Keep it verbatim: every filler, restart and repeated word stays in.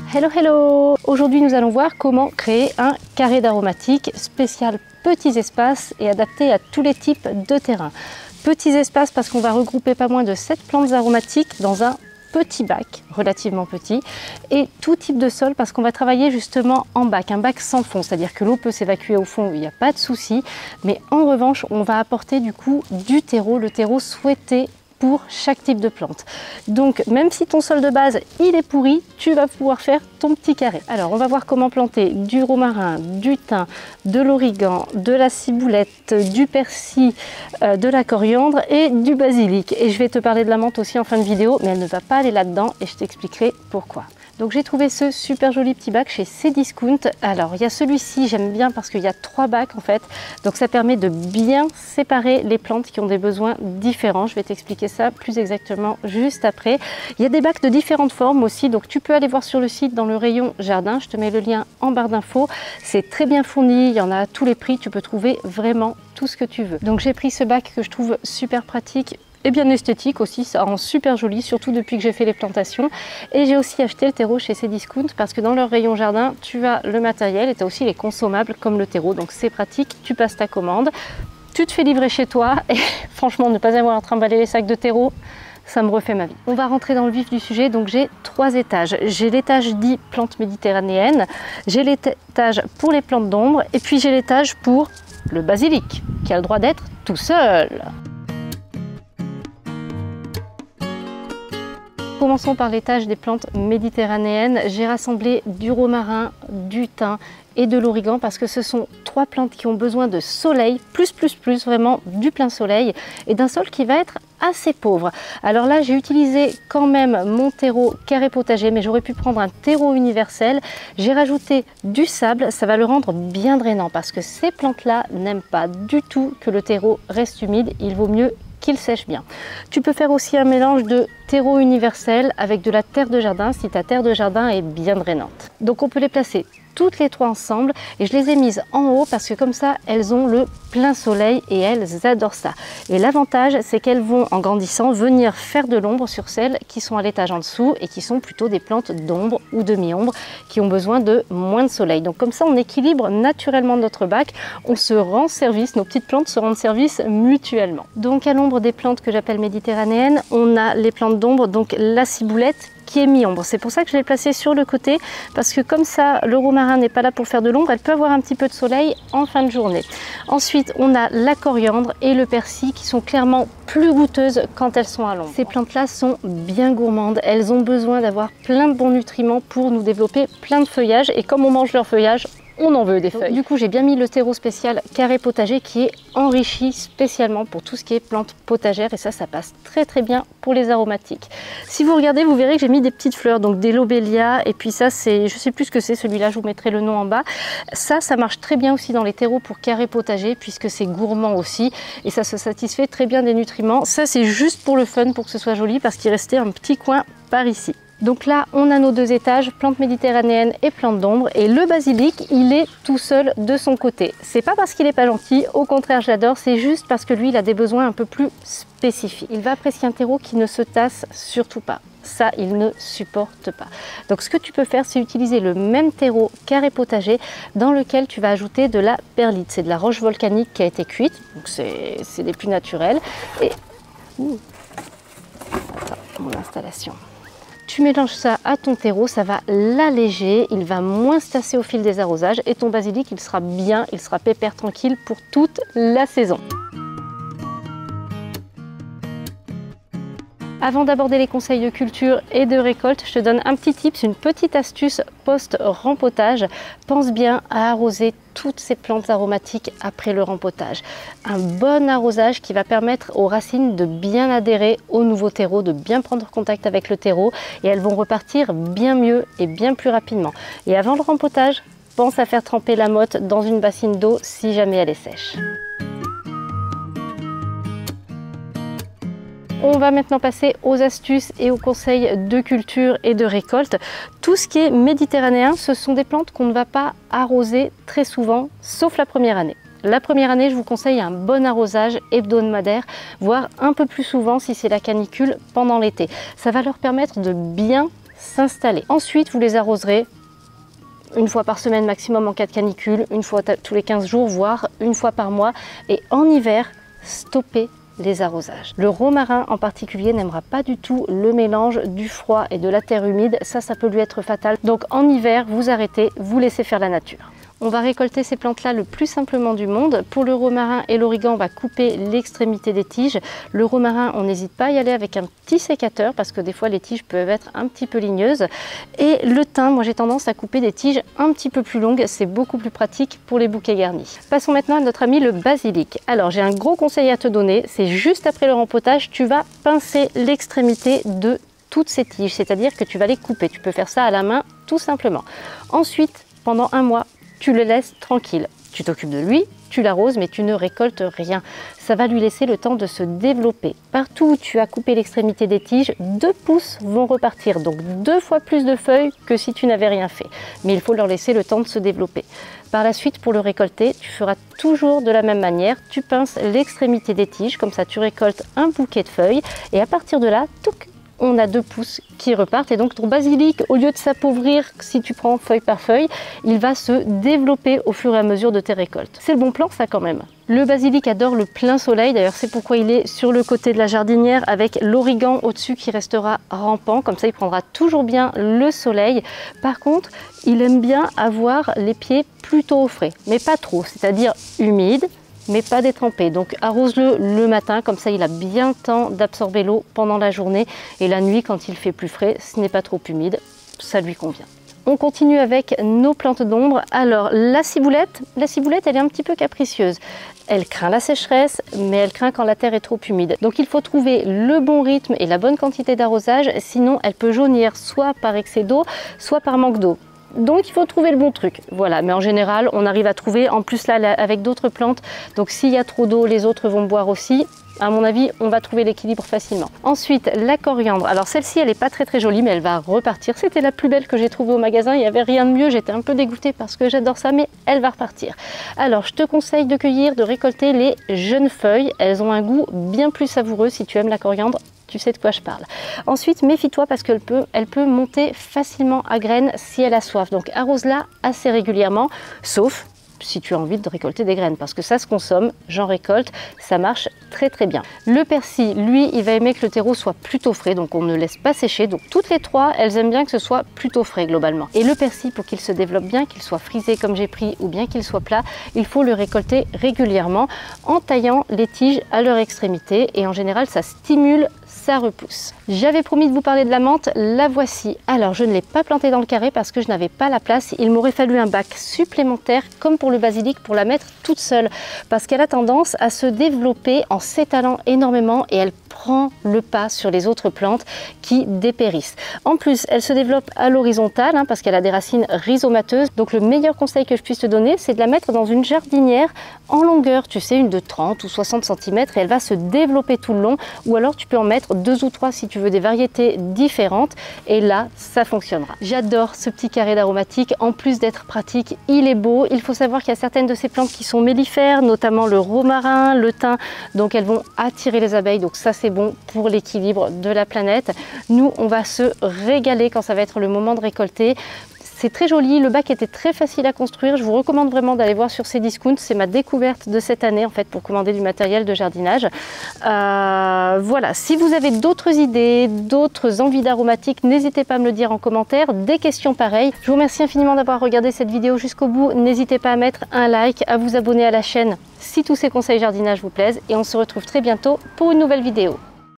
Hello hello! Aujourd'hui nous allons voir comment créer un carré d'aromatique spécial petits espaces et adapté à tous les types de terrains. Petits espaces parce qu'on va regrouper pas moins de sept plantes aromatiques dans un petit bac, relativement petit, et tout type de sol parce qu'on va travailler justement en bac, un bac sans fond, c'est-à-dire que l'eau peut s'évacuer au fond, il n'y a pas de souci, mais en revanche on va apporter du coup du terreau, le terreau souhaité pour chaque type de plante. Donc même si ton sol de base il est pourri, tu vas pouvoir faire ton petit carré. Alors on va voir comment planter du romarin, du thym, de l'origan, de la ciboulette, du persil, euh, de la coriandre et du basilic. Et je vais te parler de la menthe aussi en fin de vidéo, mais elle ne va pas aller là-dedans et je t'expliquerai pourquoi. Donc j'ai trouvé ce super joli petit bac chez Cdiscount. Alors il y a celui-ci, j'aime bien parce qu'il y a trois bacs en fait. Donc ça permet de bien séparer les plantes qui ont des besoins différents. Je vais t'expliquer ça plus exactement juste après. Il y a des bacs de différentes formes aussi. Donc tu peux aller voir sur le site dans le rayon jardin. Je te mets le lien en barre d'infos. C'est très bien fourni, il y en a à tous les prix. Tu peux trouver vraiment tout ce que tu veux. Donc j'ai pris ce bac que je trouve super pratique et bien esthétique aussi, ça rend super joli, surtout depuis que j'ai fait les plantations. Et j'ai aussi acheté le terreau chez Cdiscount parce que dans leur rayon jardin, tu as le matériel et tu as aussi les consommables comme le terreau. Donc c'est pratique, tu passes ta commande, tu te fais livrer chez toi et franchement, ne pas avoir à trimballer les sacs de terreau, ça me refait ma vie. On va rentrer dans le vif du sujet, donc j'ai trois étages. J'ai l'étage dit plantes méditerranéennes, j'ai l'étage pour les plantes d'ombre et puis j'ai l'étage pour le basilic qui a le droit d'être tout seul. Commençons par l'étage des plantes méditerranéennes. J'ai rassemblé du romarin, du thym et de l'origan parce que ce sont trois plantes qui ont besoin de soleil, plus plus plus, vraiment du plein soleil et d'un sol qui va être assez pauvre. Alors là j'ai utilisé quand même mon terreau carré potager, mais j'aurais pu prendre un terreau universel. J'ai rajouté du sable, ça va le rendre bien drainant parce que ces plantes là n'aiment pas du tout que le terreau reste humide, il vaut mieux qu'il sèche bien. Tu peux faire aussi un mélange de terreau universel avec de la terre de jardin si ta terre de jardin est bien drainante. Donc on peut les placer toutes les trois ensemble et je les ai mises en haut parce que comme ça elles ont le plein soleil et elles adorent ça. Et l'avantage c'est qu'elles vont en grandissant venir faire de l'ombre sur celles qui sont à l'étage en dessous et qui sont plutôt des plantes d'ombre ou demi-ombre qui ont besoin de moins de soleil. Donc comme ça on équilibre naturellement notre bac, on se rend service, nos petites plantes se rendent service mutuellement. Donc à l'ombre des plantes que j'appelle méditerranéennes, on a les plantes d'ombre, donc la ciboulette qui est mi-ombre. C'est pour ça que je l'ai placée sur le côté parce que comme ça le romarin n'est pas là pour faire de l'ombre, elle peut avoir un petit peu de soleil en fin de journée. Ensuite on a la coriandre et le persil qui sont clairement plus goûteuses quand elles sont à l'ombre. Ces plantes là sont bien gourmandes, elles ont besoin d'avoir plein de bons nutriments pour nous développer plein de feuillage et comme on mange leur feuillage, on en veut des feuilles. Du coup, j'ai bien mis le terreau spécial carré potager qui est enrichi spécialement pour tout ce qui est plantes potagères et ça, ça passe très très bien pour les aromatiques. Si vous regardez, vous verrez que j'ai mis des petites fleurs, donc des lobélias et puis ça, c'est, je sais plus ce que c'est, celui-là, je vous mettrai le nom en bas. Ça, ça marche très bien aussi dans les terreaux pour carré potager puisque c'est gourmand aussi et ça se satisfait très bien des nutriments. Ça, c'est juste pour le fun, pour que ce soit joli parce qu'il restait un petit coin par ici. Donc là, on a nos deux étages, plantes méditerranéennes et plantes d'ombre. Et le basilic, il est tout seul de son côté. C'est pas parce qu'il est pas gentil, au contraire, je l'adore. C'est juste parce que lui, il a des besoins un peu plus spécifiques. Il va apprécier un terreau qui ne se tasse surtout pas. Ça, il ne supporte pas. Donc ce que tu peux faire, c'est utiliser le même terreau carré potager dans lequel tu vas ajouter de la perlite. C'est de la roche volcanique qui a été cuite, donc c'est des plus naturels. Et... Ouh. Attends, mon installation. Tu mélanges ça à ton terreau, ça va l'alléger, il va moins se tasser au fil des arrosages et ton basilic, il sera bien, il sera pépère tranquille pour toute la saison. Avant d'aborder les conseils de culture et de récolte, je te donne un petit tip, une petite astuce post-rempotage. Pense bien à arroser toutes ces plantes aromatiques après le rempotage. Un bon arrosage qui va permettre aux racines de bien adhérer au nouveau terreau, de bien prendre contact avec le terreau et elles vont repartir bien mieux et bien plus rapidement. Et avant le rempotage, pense à faire tremper la motte dans une bassine d'eau si jamais elle est sèche. On va maintenant passer aux astuces et aux conseils de culture et de récolte. Tout ce qui est méditerranéen, ce sont des plantes qu'on ne va pas arroser très souvent, sauf la première année. La première année, je vous conseille un bon arrosage hebdomadaire, voire un peu plus souvent si c'est la canicule pendant l'été. Ça va leur permettre de bien s'installer. Ensuite, vous les arroserez une fois par semaine maximum en cas de canicule, une fois tous les quinze jours, voire une fois par mois. Et en hiver, stoppez les arrosages. Le romarin en particulier n'aimera pas du tout le mélange du froid et de la terre humide. Ça, ça peut lui être fatal. Donc en hiver, vous arrêtez, vous laissez faire la nature. On va récolter ces plantes-là le plus simplement du monde. Pour le romarin et l'origan, on va couper l'extrémité des tiges. Le romarin, on n'hésite pas à y aller avec un petit sécateur parce que des fois les tiges peuvent être un petit peu ligneuses. Et le thym, moi j'ai tendance à couper des tiges un petit peu plus longues. C'est beaucoup plus pratique pour les bouquets garnis. Passons maintenant à notre ami le basilic. Alors j'ai un gros conseil à te donner. C'est juste après le rempotage, tu vas pincer l'extrémité de toutes ces tiges. C'est-à-dire que tu vas les couper. Tu peux faire ça à la main tout simplement. Ensuite, pendant un mois, tu le laisses tranquille. Tu t'occupes de lui, tu l'arroses, mais tu ne récoltes rien. Ça va lui laisser le temps de se développer. Partout où tu as coupé l'extrémité des tiges, deux pousses vont repartir. Donc deux fois plus de feuilles que si tu n'avais rien fait. Mais il faut leur laisser le temps de se développer. Par la suite, pour le récolter, tu feras toujours de la même manière. Tu pinces l'extrémité des tiges, comme ça tu récoltes un bouquet de feuilles. Et à partir de là, touc, on a deux pousses qui repartent et donc ton basilic, au lieu de s'appauvrir si tu prends feuille par feuille, il va se développer au fur et à mesure de tes récoltes. C'est le bon plan ça quand même. Le basilic adore le plein soleil, d'ailleurs c'est pourquoi il est sur le côté de la jardinière avec l'origan au-dessus qui restera rampant, comme ça il prendra toujours bien le soleil. Par contre, il aime bien avoir les pieds plutôt au frais, mais pas trop, c'est-à-dire humide, mais pas détrempé. Donc arrose-le le matin, comme ça il a bien le temps d'absorber l'eau pendant la journée. Et la nuit, quand il fait plus frais, ce n'est pas trop humide, ça lui convient. On continue avec nos plantes d'ombre. Alors la ciboulette, la ciboulette elle est un petit peu capricieuse. Elle craint la sécheresse, mais elle craint quand la terre est trop humide. Donc il faut trouver le bon rythme et la bonne quantité d'arrosage, sinon elle peut jaunir soit par excès d'eau, soit par manque d'eau. Donc il faut trouver le bon truc, voilà, mais en général on arrive à trouver, en plus là avec d'autres plantes, donc s'il y a trop d'eau les autres vont boire aussi, à mon avis on va trouver l'équilibre facilement. Ensuite la coriandre, alors celle-ci elle n'est pas très très jolie mais elle va repartir, c'était la plus belle que j'ai trouvée au magasin, il n'y avait rien de mieux, j'étais un peu dégoûtée parce que j'adore ça mais elle va repartir. Alors je te conseille de cueillir, de récolter les jeunes feuilles, elles ont un goût bien plus savoureux si tu aimes la coriandre. Tu sais de quoi je parle. Ensuite, méfie-toi parce qu'elle peut, elle peut monter facilement à graines si elle a soif. Donc arrose-la assez régulièrement, sauf si tu as envie de récolter des graines, parce que ça se consomme, j'en récolte, ça marche très très bien. Le persil, lui, il va aimer que le terreau soit plutôt frais, donc on ne laisse pas sécher. Donc toutes les trois, elles aiment bien que ce soit plutôt frais globalement. Et le persil, pour qu'il se développe bien, qu'il soit frisé comme j'ai pris, ou bien qu'il soit plat, il faut le récolter régulièrement en taillant les tiges à leur extrémité. Et en général, ça stimule, ça repousse. J'avais promis de vous parler de la menthe, la voici. Alors je ne l'ai pas plantée dans le carré parce que je n'avais pas la place. Il m'aurait fallu un bac supplémentaire, comme pour le basilic, pour la mettre toute seule, parce qu'elle a tendance à se développer en s'étalant énormément et elle prend le pas sur les autres plantes qui dépérissent. En plus, elle se développe à l'horizontale hein, parce qu'elle a des racines rhizomateuses. Donc le meilleur conseil que je puisse te donner, c'est de la mettre dans une jardinière en longueur, tu sais, une de trente ou soixante centimètres, et elle va se développer tout le long. Ou alors tu peux en mettre deux ou trois si tu veux des variétés différentes, et là ça fonctionnera. J'adore ce petit carré d'aromatique, en plus d'être pratique, il est beau. Il faut savoir qu'il y a certaines de ces plantes qui sont mellifères, notamment le romarin, le thym, donc elles vont attirer les abeilles, donc ça c'est bon pour l'équilibre de la planète. Nous on va se régaler quand ça va être le moment de récolter. C'est très joli, le bac était très facile à construire, je vous recommande vraiment d'aller voir sur Cdiscount, c'est ma découverte de cette année en fait pour commander du matériel de jardinage. Euh, voilà, si vous avez d'autres idées, d'autres envies d'aromatiques, n'hésitez pas à me le dire en commentaire, des questions pareilles. Je vous remercie infiniment d'avoir regardé cette vidéo jusqu'au bout, n'hésitez pas à mettre un like, à vous abonner à la chaîne si tous ces conseils jardinage vous plaisent, et on se retrouve très bientôt pour une nouvelle vidéo.